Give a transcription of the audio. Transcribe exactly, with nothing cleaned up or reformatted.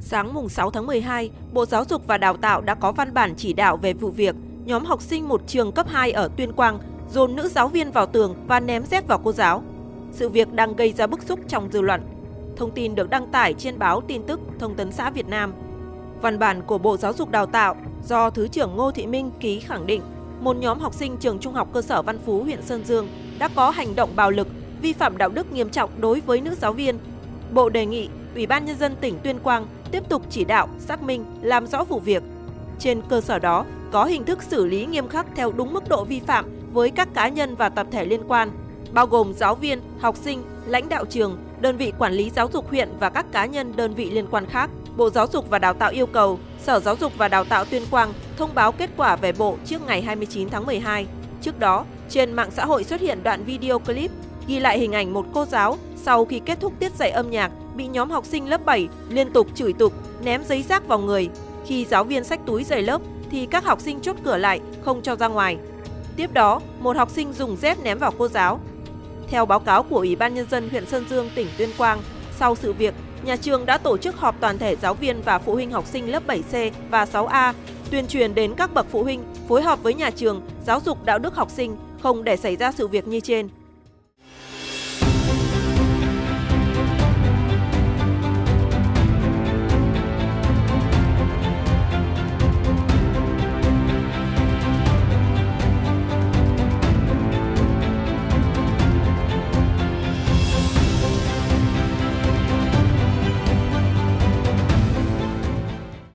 Sáng mùng sáu tháng mười hai, Bộ Giáo dục và Đào tạo đã có văn bản chỉ đạo về vụ việc nhóm học sinh một trường cấp hai ở Tuyên Quang dồn nữ giáo viên vào tường và ném dép vào cô giáo. Sự việc đang gây ra bức xúc trong dư luận. Thông tin được đăng tải trên báo tin tức Thông tấn xã Việt Nam. Văn bản của Bộ Giáo dục Đào tạo do Thứ trưởng Ngô Thị Minh ký khẳng định một nhóm học sinh trường Trung học cơ sở Văn Phú, huyện Sơn Dương đã có hành động bạo lực, vi phạm đạo đức nghiêm trọng đối với nữ giáo viên. Bộ đề nghị Ủy ban Nhân dân tỉnh Tuyên Quang tiếp tục chỉ đạo, xác minh, làm rõ vụ việc. Trên cơ sở đó, có hình thức xử lý nghiêm khắc theo đúng mức độ vi phạm với các cá nhân và tập thể liên quan, bao gồm giáo viên, học sinh, lãnh đạo trường, đơn vị quản lý giáo dục huyện và các cá nhân đơn vị liên quan khác. Bộ Giáo dục và Đào tạo yêu cầu Sở Giáo dục và Đào tạo Tuyên Quang thông báo kết quả về Bộ trước ngày hai mươi chín tháng mười hai. Trước đó, trên mạng xã hội xuất hiện đoạn video clip ghi lại hình ảnh một cô giáo sau khi kết thúc tiết dạy âm nhạc bị nhóm học sinh lớp bảy liên tục chửi tục, ném giấy rác vào người. Khi giáo viên xách túi rời lớp thì các học sinh chốt cửa lại, không cho ra ngoài. Tiếp đó, một học sinh dùng dép ném vào cô giáo. Theo báo cáo của Ủy ban Nhân dân huyện Sơn Dương, tỉnh Tuyên Quang, sau sự việc, nhà trường đã tổ chức họp toàn thể giáo viên và phụ huynh học sinh lớp bảy C và sáu A, tuyên truyền đến các bậc phụ huynh phối hợp với nhà trường giáo dục đạo đức học sinh không để xảy ra sự việc như trên.